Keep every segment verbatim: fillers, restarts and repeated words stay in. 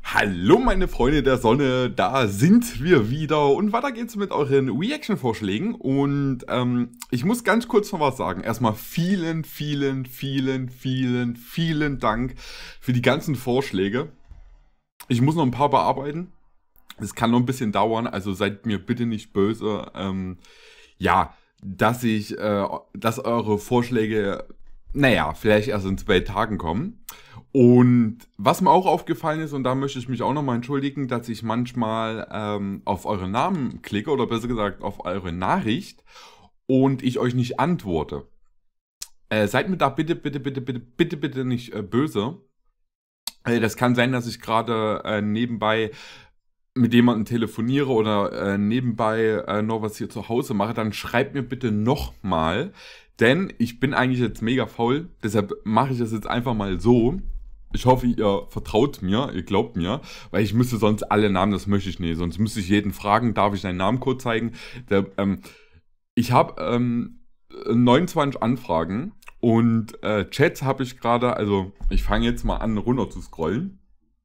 Hallo meine Freunde der Sonne, da sind wir wieder und weiter geht's mit euren Reaction-Vorschlägen und ähm, ich muss ganz kurz noch was sagen. Erstmal vielen, vielen, vielen, vielen, vielen Dank für die ganzen Vorschläge. Ich muss noch ein paar bearbeiten. Es kann noch ein bisschen dauern, also seid mir bitte nicht böse. Ähm, ja, dass ich, äh, dass eure Vorschläge, naja, vielleicht erst in zwei Tagen kommen. Und was mir auch aufgefallen ist, und da möchte ich mich auch nochmal entschuldigen, dass ich manchmal ähm, auf euren Namen klicke, oder besser gesagt auf eure Nachricht, und ich euch nicht antworte. Äh, seid mir da bitte, bitte, bitte, bitte, bitte, bitte nicht äh, böse. Äh, das kann sein, dass ich gerade äh, nebenbei mit jemandem telefoniere oder äh, nebenbei äh, noch was hier zu Hause mache. Dann schreibt mir bitte nochmal, denn ich bin eigentlich jetzt mega faul, deshalb mache ich das jetzt einfach mal so. Ich hoffe, ihr vertraut mir, ihr glaubt mir, weil ich müsste sonst alle Namen, das möchte ich nicht. Sonst müsste ich jeden fragen, darf ich deinen Namencode zeigen? Der, ähm, ich habe ähm, neunundzwanzig Anfragen und äh, Chats habe ich gerade, also ich fange jetzt mal an runter zu scrollen.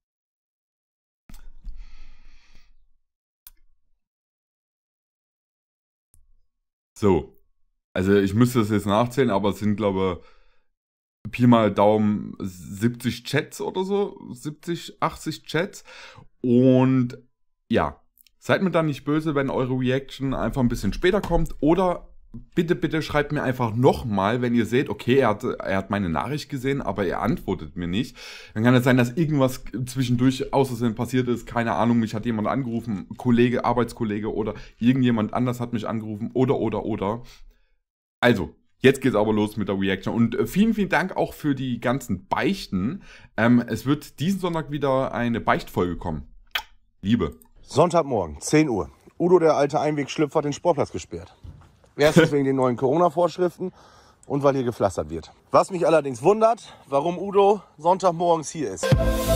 So, also ich müsste das jetzt nachzählen, aber es sind glaube ich Pi mal Daumen siebzig Chats oder so, siebzig, achtzig Chats. Und ja, seid mir da nicht böse, wenn eure Reaction einfach ein bisschen später kommt. Oder bitte, bitte schreibt mir einfach nochmal, wenn ihr seht, okay, er hat, er hat meine Nachricht gesehen, aber er antwortet mir nicht. Dann kann es sein, dass irgendwas zwischendurch außersehen passiert ist. Keine Ahnung, mich hat jemand angerufen, Kollege, Arbeitskollege oder irgendjemand anders hat mich angerufen oder, oder, oder. Also, jetzt geht's aber los mit der Reaction. Und vielen, vielen Dank auch für die ganzen Beichten. Ähm, es wird diesen Sonntag wieder eine Beichtfolge kommen. Liebe. Sonntagmorgen, zehn Uhr. Udo, der alte Einwegschlüpfer, hat den Sportplatz gesperrt. Erstens wegen den neuen Corona-Vorschriften und weil hier gepflastert wird. Was mich allerdings wundert, warum Udo Sonntagmorgens hier ist.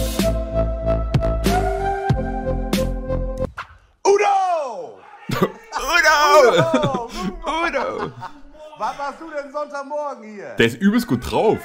Udo! Udo! Udo! Udo! Was machst du denn Sonntagmorgen hier? Der ist übelst gut drauf.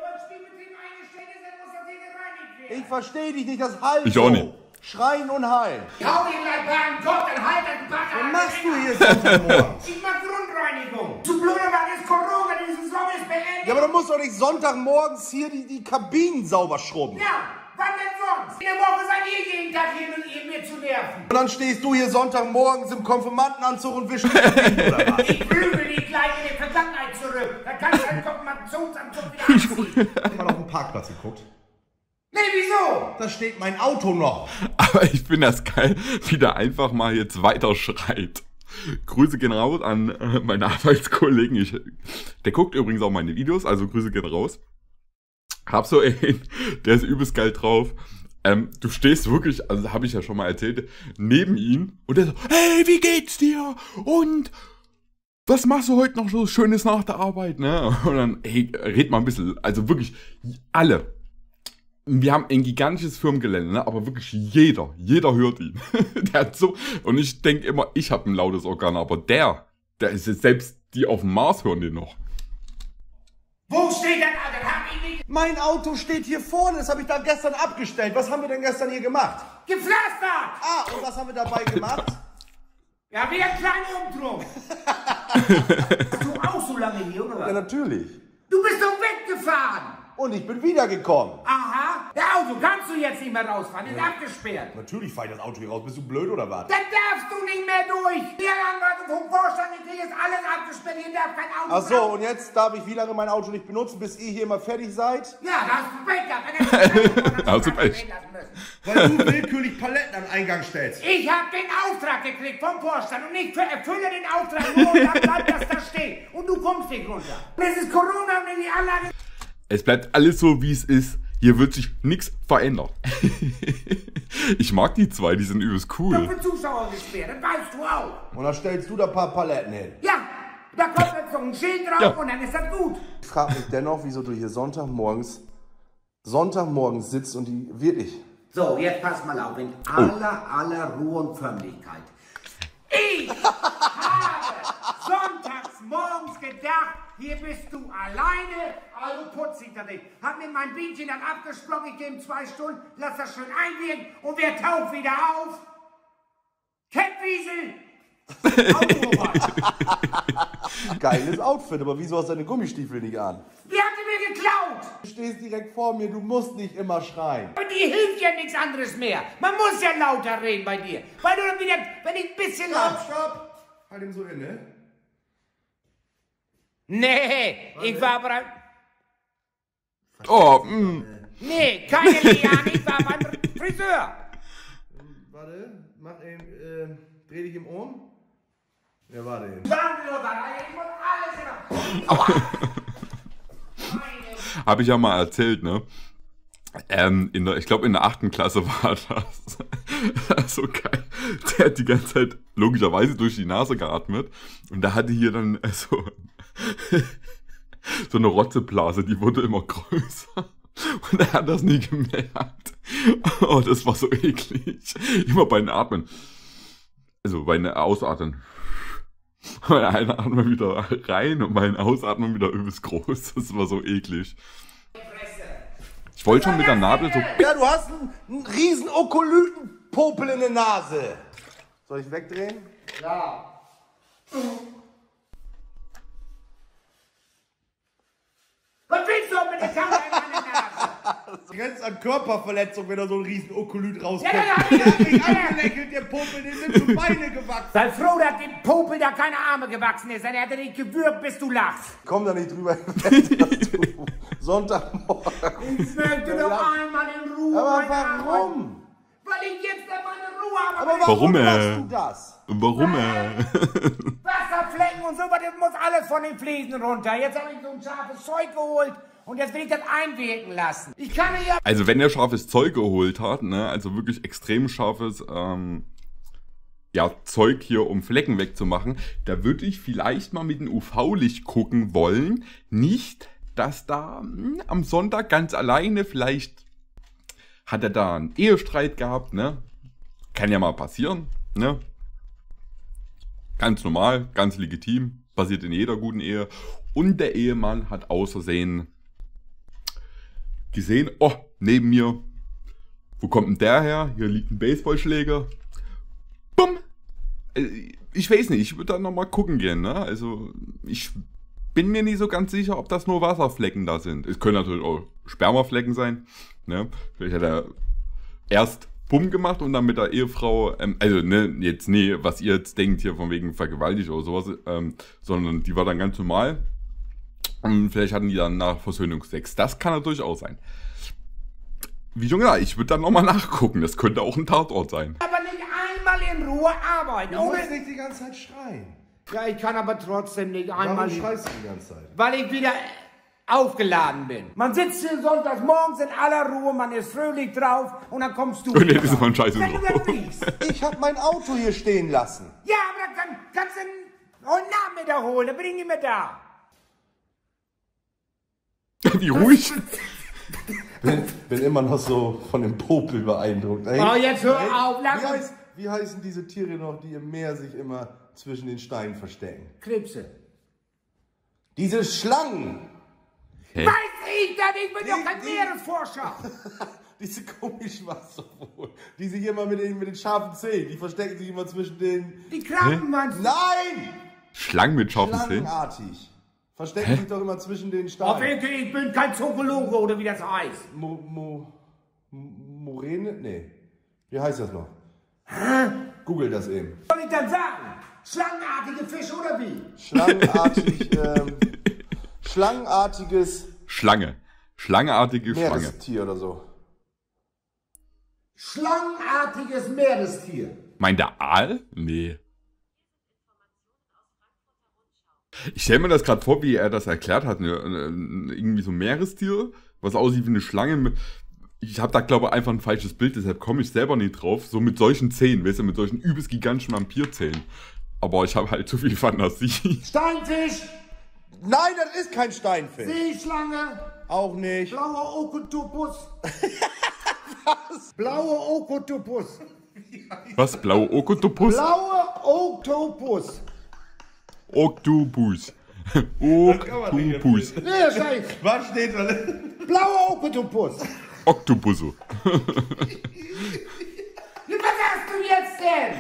Ich verstehe dich nicht, das halt Ich auch nicht. so. Schreien und heilen. Hau den Leibwagen Gott, dann halt den Bagger. Was machst du hier Sonntagmorgens? Ich mach Grundreinigung. Zu blöde war das Corona, die Saison ist beendet. Ja, aber du musst doch nicht Sonntagmorgens hier die, die Kabinen sauber schrubben. Ja, wann denn sonst? In der Woche seid ihr jeden Tag hier, um ihr mir zu nerven. Und dann stehst du hier Sonntagmorgens im Konfirmandenanzug und wischst die Kabinen, oder was? Ich flügel die Kleine in die Vergangenheit zurück. Da kannst du einen Konfirmationsanzug wieder anziehen. Hast du mal auf den Parkplatz geguckt? Nee, wieso? Da steht mein Auto noch. Aber ich finde das geil, wie der einfach mal jetzt weiter schreit. Grüße gehen raus an äh, meine Arbeitskollegen. Ich, der guckt übrigens auch meine Videos, also Grüße gehen raus. Hab so einen, der ist übelst geil drauf. Ähm, du stehst wirklich, also habe ich ja schon mal erzählt, neben ihm und der so, hey, wie geht's dir? Und was machst du heute noch so Schönes nach der Arbeit, ne? Und dann, hey, red mal ein bisschen, also wirklich alle. Wir haben ein gigantisches Firmengelände, ne? Aber wirklich jeder, jeder hört ihn. Der hat so, und ich denke immer, ich habe ein lautes Organ, aber der, der ist jetzt, selbst die auf dem Mars hören den noch. Wo steht dein Auto? Hab ich nicht Mein Auto steht hier vorne, das habe ich da gestern abgestellt. Was haben wir denn gestern hier gemacht? gepflastert. Ah, und was haben wir dabei gemacht? Ja, wie ein kleiner Umdruck. Hast du auch so lange hier, oder was? Ja, natürlich. Du bist doch weggefahren. Und ich bin wiedergekommen. Aha, der Auto kannst du jetzt nicht mehr rausfahren, ist abgesperrt. Natürlich fahre ich das Auto hier raus. Bist du blöd oder was? Dann darfst du nicht mehr durch. Die Anwalt vom Vorstand, die ist alles abgesperrt, hier darf kein Auto Ach so, raus. und jetzt darf ich wie lange mein Auto nicht benutzen, bis ihr hier mal fertig seid? Ja, da hast du Pech gehabt. Dann Hast du hast Pech. Weil du willkürlich Paletten an den Eingang stellst. Ich hab den Auftrag gekriegt vom Vorstand und ich erfülle den Auftrag nur und dann bleibt das da stehen. Und du kommst nicht runter. Das ist Corona und die Anlage... Es bleibt alles so, wie es ist. Hier wird sich nichts verändern. Ich mag die zwei, die sind übelst cool. für Zuschauer gesperrt, das weißt du auch. Und dann stellst du da ein paar Paletten hin. Ja, da kommt jetzt noch ein Schild drauf Ja. und dann ist das gut. Ich frage mich dennoch, wieso du hier Sonntagmorgens, Sonntagmorgens sitzt und die wirklich... So, jetzt pass mal auf, in aller, aller Ruhe und Förmlichkeit. Ich habe sonntags morgens gedacht, hier bist du alleine, also putze ich das nicht. Hab mit meinem Bienchen dann abgesprochen, ich gebe ihm zwei Stunden, lass das schön einwirken und wer taucht wieder auf? Kettwiesel! Geiles Outfit, aber wieso hast du deine Gummistiefel nicht an? Die hat die mir geklaut! Du stehst direkt vor mir, du musst nicht immer schreien. Und die hilft ja nichts anderes mehr. Man muss ja lauter reden bei dir. Weil du dann wieder, wenn ich ein bisschen laut... stopp! Halt ihn so inne. Nee, ich war aber... Oh, mh. Nee, keine Liane, ich war beim Friseur. Warte, mach ihn, äh, dreh dich im um. Ja, warte eben. Sagen wir doch, ich muss alles immer... Habe ich ja mal erzählt, ne? Ähm, in der, ich glaube in der achten Klasse war das. So geil. Der hat die ganze Zeit logischerweise durch die Nase geatmet. Und da hatte hier dann äh, so, so eine Rotzeblase, die wurde immer größer. Und er hat das nie gemerkt. Oh, das war so eklig. Immer beim Atmen. Also beim Ausatmen. Mein Einatmen wieder rein und mein Ausatmen wieder übelst groß. Das war so eklig. Ich wollte schon mit der Nadel so... Ja, du hast einen, einen riesen Okolytenpopel in der Nase. Soll ich wegdrehen? Ja. Was willst du mit der Kamera in meine Nase? Das grenzt an Körperverletzung, wenn da so ein riesen Okolyt rauskommt. Ja, ja, Der ja. hat mich angelächelt, der Popel, dem sind schon Beine gewachsen. Sei froh, dass dem Popel da keine Arme gewachsen ist. Dann hätte er dich gewürgt, bis du lachst. Komm da nicht drüber hinweg, dass du Sonntagmorgen... Ich möchte doch einmal in Ruhe. Aber meine Arbeit. warum? Weil ich jetzt meine Ruhe habe. Aber Warum, warum äh? machst du das? Warum, äh? Wasserflecken und so, das muss alles von den Fliesen runter. Jetzt habe ich so ein scharfes Zeug geholt und jetzt will ich das einwirken lassen. Ich kann ja... Also wenn er scharfes Zeug geholt hat, ne, also wirklich extrem scharfes ähm, ja, Zeug hier, um Flecken wegzumachen, da würde ich vielleicht mal mit dem U V-Licht gucken wollen. Nicht, dass da mh, am Sonntag ganz alleine, vielleicht hat er da einen Ehestreit gehabt, ne? Kann ja mal passieren, ne? Ganz normal, ganz legitim, passiert in jeder guten Ehe. Und der Ehemann hat außersehen gesehen, oh, neben mir, wo kommt denn der her? Hier liegt ein Baseballschläger. Bumm! Ich weiß nicht, ich würde da nochmal gucken gehen, ne? Also, ich bin mir nicht so ganz sicher, ob das nur Wasserflecken da sind. Es können natürlich auch Spermaflecken sein, ne? Vielleicht hat er erst Bumm gemacht und dann mit der Ehefrau, ähm, also, ne, jetzt, nee, was ihr jetzt denkt hier von wegen vergewaltigt oder sowas, ähm, sondern die war dann ganz normal. Und vielleicht hatten die dann nach Versöhnungsex. Das kann natürlich auch sein. Wie schon gesagt, ich würde dann nochmal nachgucken. Das könnte auch ein Tatort sein. Aber nicht einmal in Ruhe arbeiten. Du Ohne... musst nicht die ganze Zeit schreien. Ja, ich kann aber trotzdem nicht einmal... Warum schreist du die ganze Zeit? Weil ich wieder aufgeladen bin. Man sitzt hier sonntags morgens in aller Ruhe, man ist fröhlich drauf und dann kommst du... Und jetzt ist man scheiße Wenn du drauf. das riechst. Ich hab mein Auto hier stehen lassen. Ja, aber dann kann, kannst du heute Nachmittag holen, dann bin ich nicht mehr da. Wie ruhig. Bin, bin immer noch so von dem Popel beeindruckt. Ey, Oh, jetzt hör ey, auf, lass wie, uns- heißt, wie heißen diese Tiere noch, die im Meer sich immer zwischen den Steinen verstecken? Krebse. Diese Schlangen. Hä? Weiß ich das? Ich bin Die- doch kein die- Meeresforscher. Diese komischen Wasserwohl. Die sich immer mit den, mit den scharfen Zähnen, die verstecken sich immer zwischen den... Die Krabben meinst du? Nein! Schlangen mit scharfen Zähnen? Schlangenartig. Verstecken sich doch immer zwischen den Auf Steinen. jeden Fall, ich bin kein Zoologe oder wie das heißt. Mo, Mo, Moräne? Nee. Wie heißt das noch? Google das eben. Was soll ich dann sagen? Schlangenartige Fische oder wie? Schlangenartig, ähm, schlangenartiges Schlange. Schlangeartige Schlange. Meerestier oder so. Schlangenartiges Meerestier. Meint der Aal? Nee. Ich stelle mir das gerade vor, wie er das erklärt hat. Ne? Irgendwie so ein Meerestier, was aussieht wie eine Schlange. Mit, ich habe da, glaube ich, einfach ein falsches Bild, deshalb komme ich selber nicht drauf. So mit solchen Zähnen, weißt du, mit solchen übelst gigantischen Vampirzähnen. Aber ich habe halt zu viel Fantasie. Steinfisch, Nein, das ist kein Steinfisch. Seeschlange, Auch nicht. blauer Oktopus. Was? Blauer Oktopus. Was? Blaue Oktopus? Blauer Oktopus. Oktopus. Oktopus. Nee, Scheiß. Was steht da? Blauer Oktopus. Oktopusse. Was hast du jetzt denn?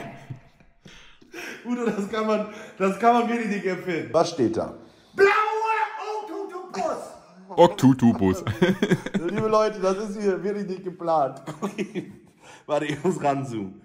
Udo, das kann man, das kann man wirklich nicht erfinden. Was steht da? Blauer Oktopus. Oktopus. Liebe Leute, das ist hier wirklich nicht geplant. Warte, ich muss ranzoomen.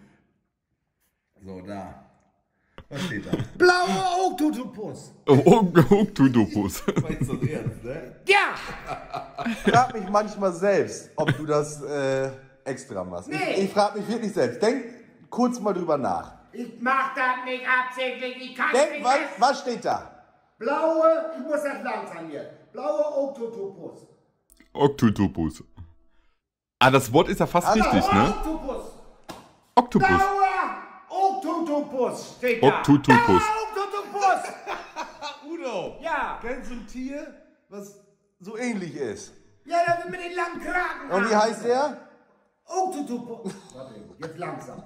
So, da. Was steht da? Blauer Oktopus. Oktopus. Meinst du das ernst, ne? Ja. Ich frag mich manchmal selbst, ob du das äh, extra machst. Nee. Ich, ich frag mich wirklich selbst. Denk kurz mal drüber nach. Ich mach das nicht absichtlich. Ich kann Denk, nicht. was, was steht da? Blaue, ich muss das langsam hier. Blauer Oktopus. Oktopus. Ah, das Wort ist ja fast richtig, ne? Oktopus. Oktopus. Blauer Oktopus steht da. Oktopus. Blauer Oktopus. Udo, Ja. kennst du ein Tier, was so ähnlich ist? Ja, das wird mit den langen Kragen. Und wie heißt der? Oktopus. Warte, jetzt langsam.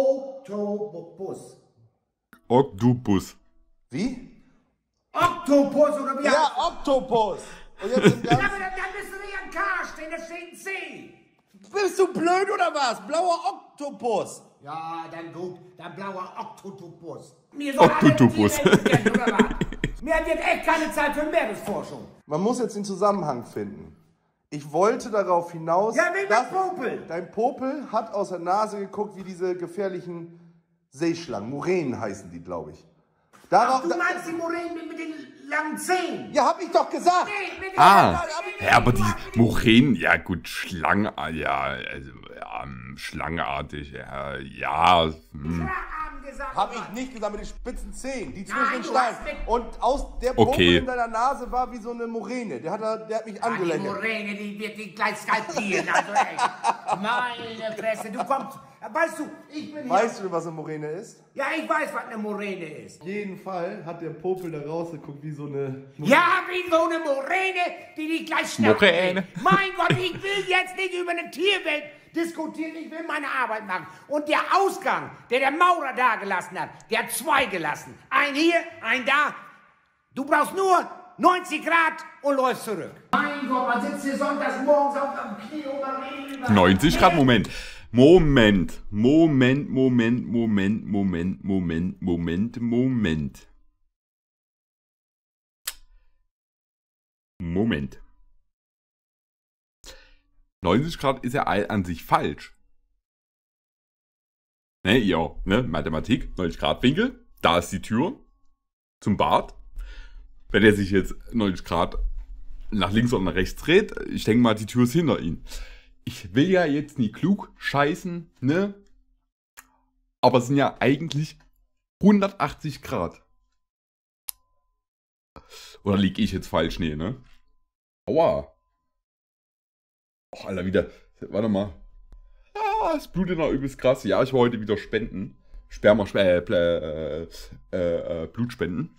Oktopus. Oktopus. Wie? Oktopus oder wie heißt Ja, Oktopus. Und jetzt im das? Ja, Ganzen. aber dann, dann müsste nicht ein K stehen, da steht ein C. Bist du blöd oder was? Blauer Oktopus. Ja, dann gut, dann blauer Oktopus. Mir soll Oktopus. alles die Welt kennen, oder was? Mir hat jetzt echt keine Zeit für Meeresforschung. Man muss jetzt den Zusammenhang finden. Ich wollte darauf hinaus, Ja, wegen dass dem Popel. dein Popel hat aus der Nase geguckt, wie diese gefährlichen Seeschlangen. Muränen heißen die, glaube ich. Darauf, Du meinst die Moränen mit, mit den langen Zähnen? ja, hab ich doch gesagt. Nee, mit den Ah, langen ja, aber die Moränen, ja gut, Schlangen, ja, also, ja, schlangenartig, ja, ja. Hm. Kragen gesagt. Hab ich nicht gesagt, mit den spitzen Zähnen, die zwischen Nein, den du Steinen. hast mit- Und aus der Popel Okay. in deiner Nase war wie so eine Moräne. Der hat, da- der hat mich Ah, die angelächelt. Moräne, die wird dich gleich skalpieren, also echt. Meine Fresse, du kommst, weißt du, ich bin hier. Weißt du, was eine Moräne ist? Ja, ich weiß, was eine Moräne ist. Auf jeden Fall hat der Popel da rausgeguckt wie so eine... Ja, wie so eine Moräne, die dich gleich schnappen Moräne. will. Mein Gott, ich will jetzt nicht über eine Tierwelt diskutieren, ich will meine Arbeit machen. Und der Ausgang, der der Maurer da gelassen hat, der hat zwei gelassen. Ein hier, ein da. Du brauchst nur neunzig Grad und läufst zurück. Mein Gott, man sitzt hier sonntags morgens auf dem Knie und man redet über... neunzig Grad, Moment. Moment. Moment, Moment, Moment, Moment, Moment, Moment, Moment. Moment. neunzig Grad ist ja an sich falsch. Ne, ja, ne, Mathematik, neunzig Grad Winkel, da ist die Tür zum Bad. Wenn er sich jetzt neunzig Grad nach links oder nach rechts dreht, ich denke mal, die Tür ist hinter ihm. Ich will ja jetzt nie klug scheißen, ne? Aber es sind ja eigentlich hundertachtzig Grad. Oder liege ich jetzt falsch? Nee, ne? Aua. Oh, Alter, wieder. Warte mal. Ja, es blutet noch übelst krass. Ja, ich war heute wieder spenden. Sperma, äh, äh, äh, äh, Blutspenden.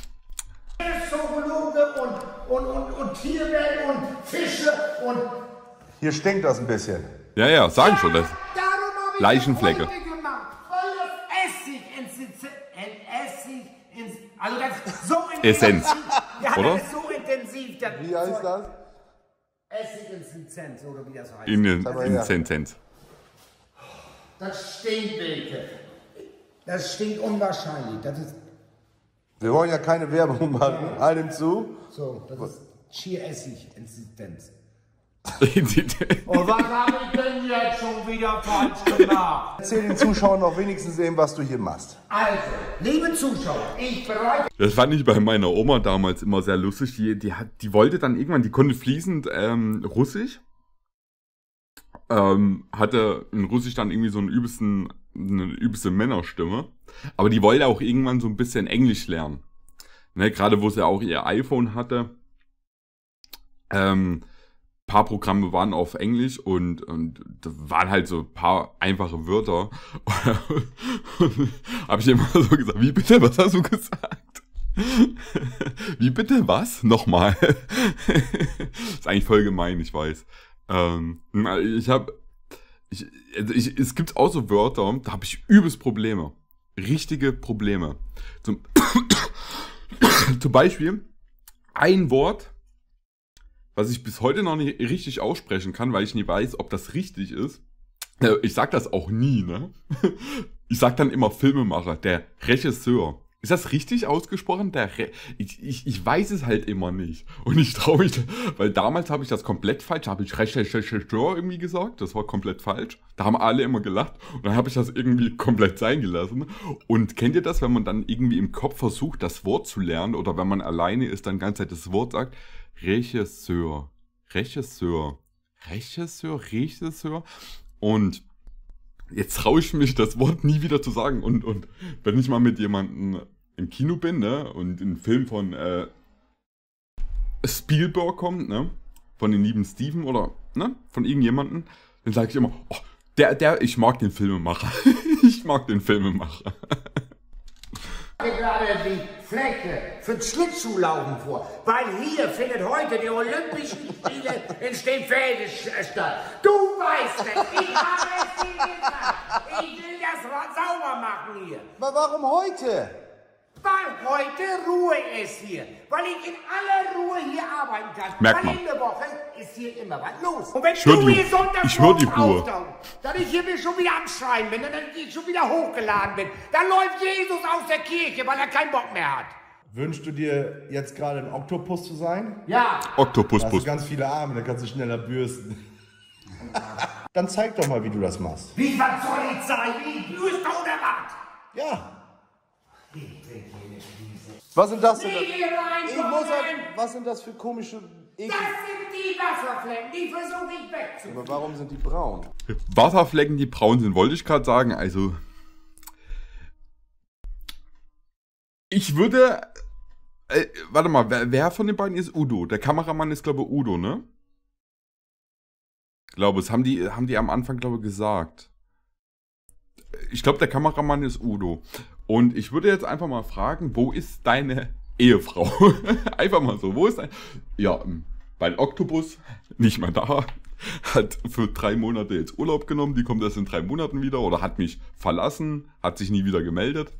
Zoologe und, und, und, und Tierwelt und Fische und... Hier stinkt das ein bisschen. Ja, ja, sagen schon das. Darum hab ich Leichenflecke. das heute gemacht, weil das Essig ins... Essig ins... Also das ist so intensiv... Essenz, Ja, oder? das ist so intensiv. Das Wie heißt das? Essig-Insistenz, oder wie das heißt. In den Aber in ja. Sentenz. Das stinkt, Wilke. Das stinkt unwahrscheinlich. Das ist... Wir wollen ja keine Werbung machen. Einem zu. So, das ist Schier-Essig-Insistenz. In Und was habe ich denn jetzt schon wieder falsch gemacht? Erzähl den Zuschauern noch wenigstens eben, was du hier machst. Also, liebe Zuschauer, ich bereite... Das fand ich bei meiner Oma damals immer sehr lustig. Die, die, hat, die wollte dann irgendwann, die konnte fließend ähm, Russisch. Ähm, hatte in Russisch dann irgendwie so einen übelsten, eine übelste Männerstimme. Aber die wollte auch irgendwann so ein bisschen Englisch lernen. Ne, gerade wo sie auch ihr iPhone hatte. Ähm, paar Programme waren auf Englisch und, und da waren halt so ein paar einfache Wörter. Habe ich immer so gesagt, wie bitte, was hast du gesagt? Wie bitte, was? Nochmal. Ist eigentlich voll gemein, ich weiß. Ähm, ich habe, ich, also ich, es gibt auch so Wörter, da habe ich übelst Probleme. Richtige Probleme. Zum, zum Beispiel, ein Wort, was ich bis heute noch nicht richtig aussprechen kann, weil ich nie weiß, ob das richtig ist. Ich sag das auch nie, ne? Ich sag dann immer Filmemacher, der Regisseur. Ist das richtig ausgesprochen? Der Re ich, ich, ich weiß es halt immer nicht. Und ich traue mich, weil damals habe ich das komplett falsch, habe ich Regisseur irgendwie gesagt, das war komplett falsch. Da haben alle immer gelacht und dann habe ich das irgendwie komplett sein gelassen. Und kennt ihr das, wenn man dann irgendwie im Kopf versucht, das Wort zu lernen oder wenn man alleine ist, dann die ganze Zeit das Wort sagt? Regisseur, Regisseur, Regisseur, Regisseur. Und jetzt traue ich mich, das Wort nie wieder zu sagen. Und, und wenn ich mal mit jemandem im Kino bin, ne, und ein Film von äh, Spielberg kommt, ne, von den lieben Steven oder, ne, von irgendjemandem, dann sage ich immer, oh, der, der, ich mag den Filmemacher. Ich mag den Filmemacher. Gerade die Fläche für den Schlittschuhlaufen vor, weil hier findet heute die Olympischen Spiele in Steenfelde statt. Du weißt es, ich habe es dir gesagt. Ich will das sauber machen hier. Aber warum heute? Weil heute Ruhe ist hier. Weil ich in aller Ruhe hier arbeiten kann. Merkt weil man. in der Woche ist hier immer was los. Und wenn Ich hör du die- hier sonntags ich hör die morgens Ruhe. auftauchst, dass ich hier schon wieder am Schreien bin, dann ich schon wieder hochgeladen bin, dann läuft Jesus aus der Kirche, weil er keinen Bock mehr hat. Wünschst du dir jetzt gerade ein Oktopus zu sein? Ja. Oktopus, Da hast du Bus. ganz viele Arme, da kannst du schneller bürsten. Dann zeig doch mal, wie du das machst. Wie was soll ich zeigen? Ich bürste oder was? Ja. Was sind das denn? Nicht hier rein, Ich komm muss rein. halt, was sind das für komische Ekel? Das sind die Wasserflecken, die versuche ich wegzukriegen. Aber warum sind die braun? Wasserflecken, die braun sind, wollte ich gerade sagen. Also, ich würde, äh, warte mal, wer, wer von den beiden ist Udo? Der Kameramann ist, glaube ich, Udo, ne? Ich glaube, das haben die, haben die am Anfang, glaube ich, gesagt. Ich glaube, der Kameramann ist Udo. Und ich würde jetzt einfach mal fragen, wo ist deine Ehefrau? Einfach mal so, wo ist dein... Ja, ähm, bei Oktopus, nicht mehr da. Hat für drei Monate jetzt Urlaub genommen, die kommt erst in drei Monaten wieder. Oder hat mich verlassen, hat sich nie wieder gemeldet.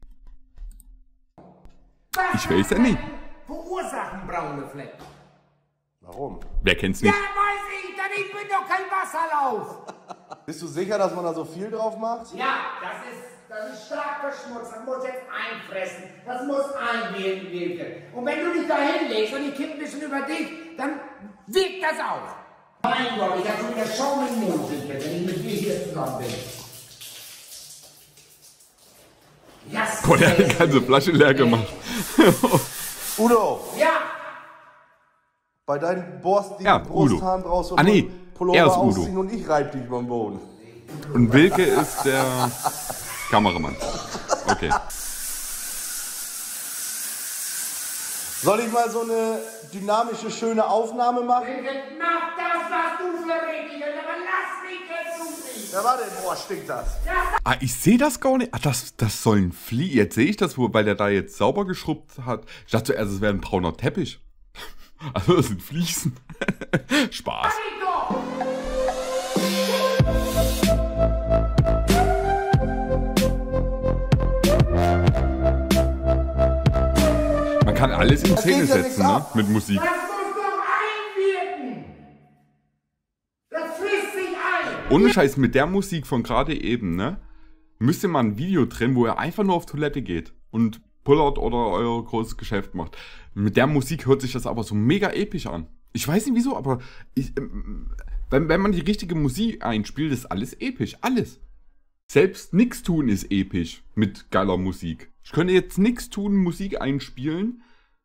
Ich weiß ja nicht. Verursachen braune Flecken. Warum? Wer kennt's Ja, nicht? weiß ich, denn ich bin doch kein Wasserlauf. Bist du sicher, dass man da so viel drauf macht? Ja, das ist, das ist stark verschmutzt. Das muss jetzt einfressen. Das muss einwirken. Und wenn du dich da hinlegst und ich kipp ein bisschen über dich, dann wirkt das auch. Mein Gott, ich habe schon wieder Schaum im Mund, wenn ich mit dir hier zusammen bin. Yes, Boah, der hat die ganze Flasche leer gemacht. Udo, Ja, bei deinen borstigen Ja, Brusthaaren Udo. brauchst du Ah, nee, nur Pullover er ist Udo. ausziehen und ich reib dich über den Boden. Und Wilke ist der Kameramann. Okay. Soll ich mal so eine dynamische, schöne Aufnahme machen? mach das, was du für richtig hältst, aber lass mich jetzt zufrieden. Ja, warte, boah, stinkt das. Ah, ich sehe das gar nicht. Ah, das, das sollen Fliegen. Jetzt sehe ich das, wo, weil der da jetzt sauber geschrubbt hat. Ich dachte zuerst, es wäre ein brauner Teppich. Also das sind Fliesen. Spaß. Doch. Man kann alles in Das Szene geht ja setzen, nichts ne? ab. Mit Musik. Das muss doch einwirken. Das frisst sich ein. Ohne Scheiß, mit der Musik von gerade eben, ne? Müsste man ein Video drehen, wo er einfach nur auf Toilette geht und pullert oder euer großes Geschäft macht. Mit der Musik hört sich das aber so mega episch an. Ich weiß nicht wieso, aber ich, ähm, wenn, wenn man die richtige Musik einspielt, ist alles episch. Alles. Selbst nix tun ist episch mit geiler Musik. Ich könnte jetzt nix tun, Musik einspielen.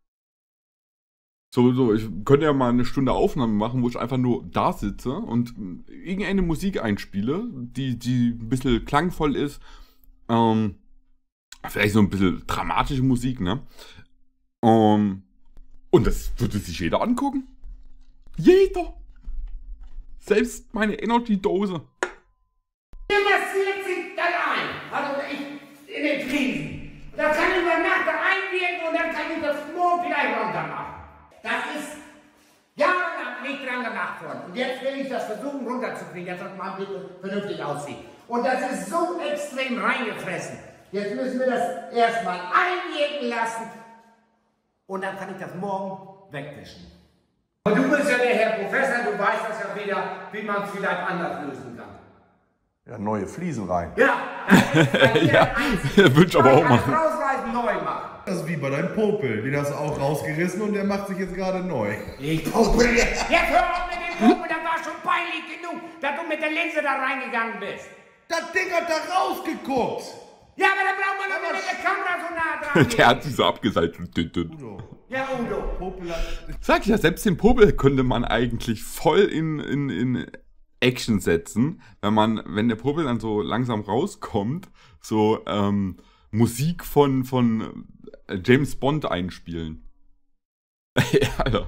So, so, ich könnte ja mal eine Stunde Aufnahme machen, wo ich einfach nur da sitze und irgendeine Musik einspiele, die, die ein bisschen klangvoll ist. Ähm, vielleicht so ein bisschen dramatische Musik, ne? Ähm, und das würde sich jeder angucken. Jeder! Selbst meine Energy-Dose. Ihr massiert sich dann ein. Also ich in den Krisen. Da kann ich über Nacht einwirken und dann kann ich das morgen vielleicht runter machen. Das ist jahrelang nicht dran gemacht worden. Und jetzt will ich das versuchen runterzukriegen, dass das mal vernünftig aussieht. Und das ist so extrem reingefressen. Jetzt müssen wir das erstmal einwirken lassen. Und dann kann ich das morgen wegwischen. Und du bist ja der Herr Professor, du weißt das ja wieder, wie man es vielleicht anders lösen kann. Ja, neue Fliesen rein. Ja, Ja, würde ich aber auch machen. Rausreißen, neu machen. Das ist wie bei deinem Popel. Den hast du auch rausgerissen und der macht sich jetzt gerade neu. Ich popel jetzt. Jetzt hör auf mit dem Popel, das war schon peinlich genug, dass du mit der Linse da reingegangen bist. Das Ding hat da rausgeguckt. Ja, aber dann braucht man doch nicht mit der Kamera so nah dran. Der hat sich so abgeseilt. Udo. Ja, Udo. Popel hat... Sag ich ja, selbst den Popel könnte man eigentlich voll in, in, in Action setzen, wenn man, wenn der Popel dann so langsam rauskommt, so ähm, Musik von, von James Bond einspielen. Ja, Alter.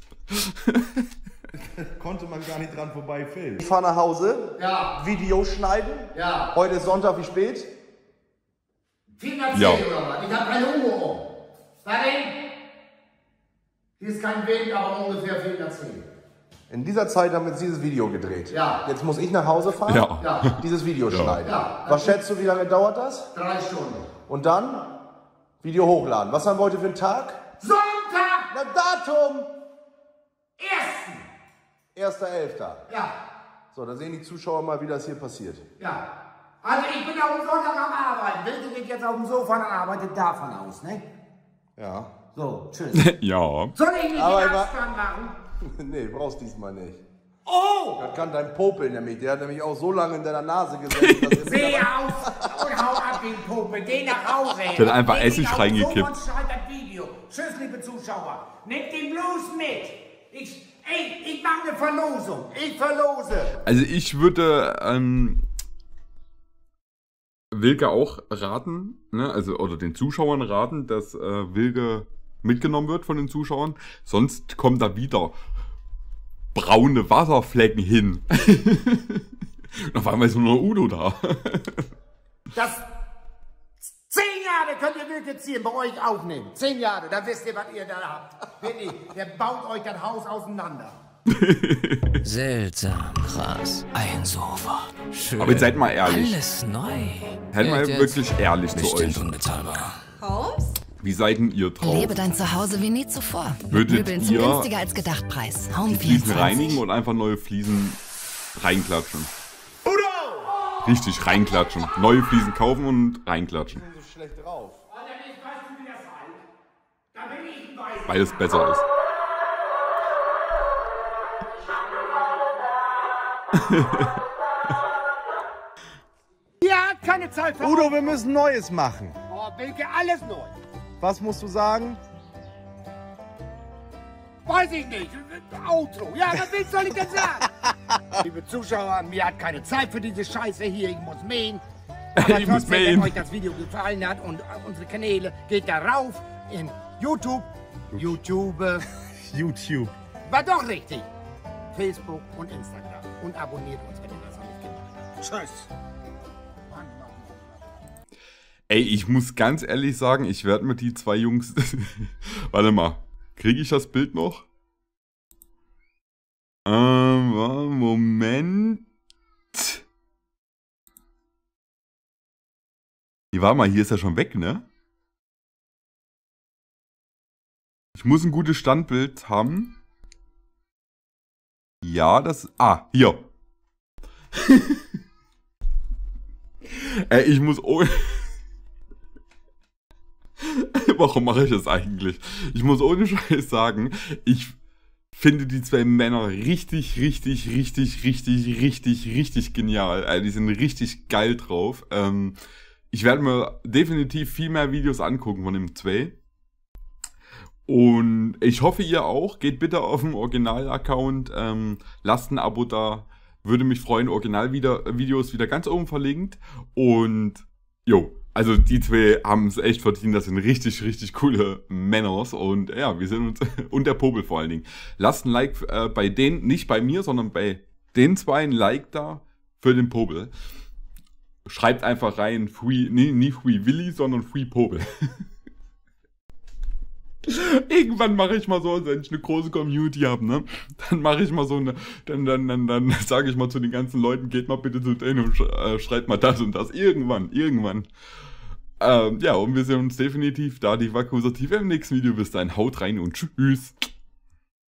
Konnte man gar nicht dran vorbei filmen. Ich fahre nach Hause, Ja. Video schneiden. Ja. Heute ist Sonntag, wie spät? Vier nach Ja. zehn oder was? Ich hab keine Uhr um. Warte. Hier ist kein Wind, aber ungefähr vier nach zehn. In dieser Zeit haben wir jetzt dieses Video gedreht. Ja. Jetzt muss ich nach Hause fahren, Ja. Ja. dieses Video schneiden. Ja. Was schätzt du, wie lange dauert das? Drei Stunden. Und dann Video hochladen. Was haben wir heute für einen Tag? Sonntag! Na, Datum! Ersten! erster elfter Ja. So, dann sehen die Zuschauer mal, wie das hier passiert. Ja. Also ich bin auf dem Sonntag am Arbeiten. Wilke geht jetzt auf dem Sofa und arbeitet davon aus, ne? Ja. So, tschüss. Ja. Soll ich nicht Aber den immer- Abstand machen? Nee, brauchst diesmal nicht. Oh! Das kann dein Popel nämlich. Der hat nämlich auch so lange in deiner Nase gesessen, dass er Seh aus und hau ab den Popel. Geh nach Hause. Der hat einfach Geh Essig nicht auf reingekippt. den Sofa und schalt das Video. Tschüss, liebe Zuschauer. Nehmt den bloß mit. Ich, ey, ich mache eine Verlosung. Ich verlose. Also ich würde ähm, Wilke auch raten, ne, also oder den Zuschauern raten, dass äh, Wilke mitgenommen wird von den Zuschauern. Sonst kommen da wieder braune Wasserflecken hin. Und auf einmal ist nur noch Udo da. Das zehn Jahre könnt ihr Wilke ziehen, bei euch aufnehmen. Zehn Jahre, dann wisst ihr, was ihr da habt. Wirklich, der baut euch das Haus auseinander. Seltsam, krass. Ein Sofa. Schön. Aber jetzt seid mal ehrlich. Alles neu. Seid mal Geld jetzt wirklich ehrlich zu bestimmt euch. unbezahlbar. Haus? Wie seid denn ihr drauf? Lebe dein Zuhause wie nie zuvor. Mit Würdet Möbeln zum ihr günstiger als gedacht Preis. Home Die Fliesen vierundzwanzig. reinigen und einfach neue Fliesen reinklatschen. Udo! Richtig reinklatschen. Neue Fliesen kaufen und reinklatschen. so schlecht drauf. Alter, ich weiß, wie das halt. Da bin ich ein Weißer. Weil es besser ist. Ja, keine Zeit für Udo, wir müssen Neues machen. Oh, Wilke, alles neu. Was musst du sagen? Weiß ich nicht. Outro. Ja, was willst soll ich denn sagen? Liebe Zuschauer, mir hat keine Zeit für diese Scheiße hier. Ich muss mähen. Aber Ich muss trotzdem, mähen. wenn euch das Video gefallen hat und äh, unsere Kanäle, geht da rauf in YouTube. YouTube. äh, YouTube. War doch richtig. Facebook und Instagram. Und abonniert uns, wenn ihr das noch nicht gemacht habt. Tschüss. Mann, Mann, Mann. Ey, ich muss ganz ehrlich sagen, ich werde mir die zwei Jungs... Warte mal, kriege ich das Bild noch? Ähm, Moment... Die war mal, hier ist er schon weg, ne? Ich muss ein gutes Standbild haben. Ja, das... Ah, hier. Ey, ich muss ohne... Warum mache ich das eigentlich? Ich muss ohne Scheiß sagen, ich finde die zwei Männer richtig, richtig, richtig, richtig, richtig, richtig genial. Also die sind richtig geil drauf. Ähm, ich werde mir definitiv viel mehr Videos angucken von dem zwei. Und ich hoffe, ihr auch. Geht bitte auf den Original-Account, ähm, lasst ein Abo da. Würde mich freuen. Original-Videos wieder ganz oben verlinkt. Und jo, also die zwei haben es echt verdient. Das sind richtig, richtig coole Männers. Und ja, wir sind uns, und der Popel vor allen Dingen. Lasst ein Like äh, bei denen, nicht bei mir, sondern bei den zwei ein Like da für den Popel. Schreibt einfach rein, Free, nee, nicht Free Willy, sondern Free Popel. Irgendwann mache ich mal so, wenn ich eine große Community habe, ne? Dann mache ich mal so eine, dann, dann, dann, dann sage ich mal zu den ganzen Leuten, geht mal bitte zu denen und sch äh, schreibt mal das und das. Irgendwann, irgendwann. Ähm, ja, und wir sehen uns definitiv da, die Wacko-Sative im nächsten Video. Bis dahin, haut rein und tschüss.